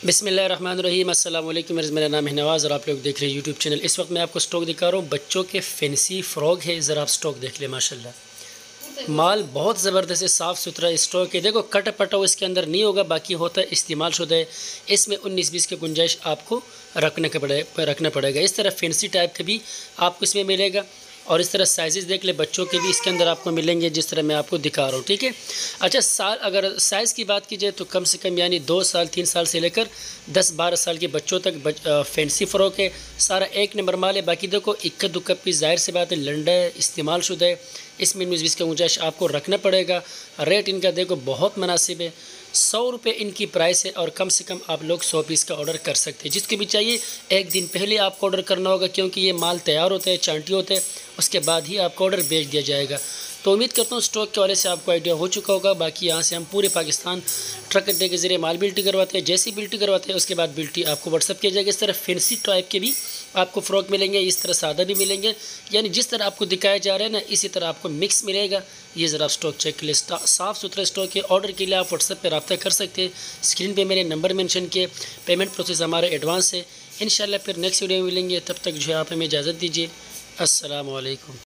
बिस्मिल्लाहिर्रहमानिर्रहीम अस्सलाम वालेकुम। मेरा नाम है नवाज़ और आप लोग देख रहे हैं यूट्यूब चैनल। इस वक्त मैं आपको स्टॉक दिखा रहा हूँ, बच्चों के फैंसी फ्रॉक है। ज़रा आप स्टॉक देख ले, माशाल्लाह माल बहुत ज़बरदस्त है, साफ़ सुथरा स्टॉक है। देखो कट पटा इसके अंदर नहीं होगा, बाकी होता है इस्तेमाल शुदा है। इसमें 19-20 की गुंजाइश आपको रखना पड़ेगा। इस तरह फैंसी टाइप का भी आपको इसमें मिलेगा और इस तरह साइज़ देख ले, बच्चों के भी इसके अंदर आपको मिलेंगे, जिस तरह मैं आपको दिखा रहा हूँ। ठीक है। अच्छा, साल अगर साइज़ की बात की जाए तो कम से कम यानी 2 साल 3 साल से लेकर 10-12 साल के बच्चों तक फैंसी फ़्रॉक है। सारा एक नंबर माल है। बाकी देखो इक्का दुक्का पीस, ज़ाहिर सी बात है लंडा है, इस्तेमाल शुदा है। इसमें 19-20 का गुंजाइश आपको रखना पड़ेगा। रेट इनका देखो बहुत मुनासिब है, 100 रुपये इनकी प्राइस है और कम से कम आप लोग 100 पीस का ऑर्डर कर सकते हैं। जिसको भी चाहिए एक दिन पहले आपको ऑर्डर करना होगा, क्योंकि ये माल तैयार होता है, चांटी होते हैं, उसके बाद ही आपको ऑर्डर भेज दिया जाएगा। तो उम्मीद करता हूँ स्टॉक के वाले से आपको आइडिया हो चुका होगा। बाकी यहाँ से हम पूरे पाकिस्तान ट्रक अड्डे के ज़रिए माल बिल्टी करवाते हैं। जैसी बिल्टी करवाते हैं उसके बाद बिल्टी आपको व्हाट्सअप किया जाएगा। इस तरह फैंसी टाइप के भी आपको फ़्रॉक मिलेंगे, इस तरह सादा भी मिलेंगे, यानी जिस तरह आपको दिखाया जा रहा है ना, इसी तरह आपको मिक्स मिलेगा। ये ज़रा आप स्टॉक चेक कर ले, साफ़ सुथरा स्टॉक है। ऑर्डर के लिए आप व्हाट्सएप पर रब्ता कर सकते हैं। स्क्रीन पे मेरे नंबर मेंशन किए। पेमेंट प्रोसेस हमारा एडवांस है। इंशाल्लाह फिर नेक्स्ट वीडियो में मिलेंगे, तब तक जो है आप हमें इजाज़त दीजिए। अस्सलाम वालेकुम।